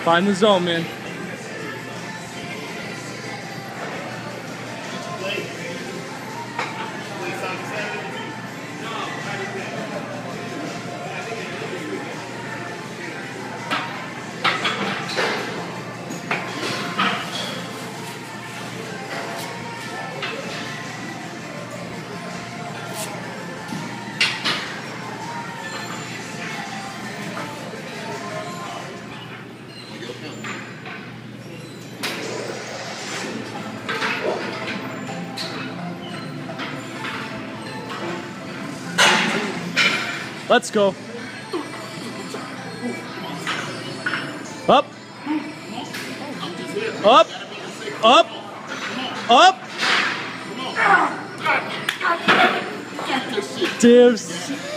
Find the zone, man. Let's go. Up. Up. Up. Up. Dibs.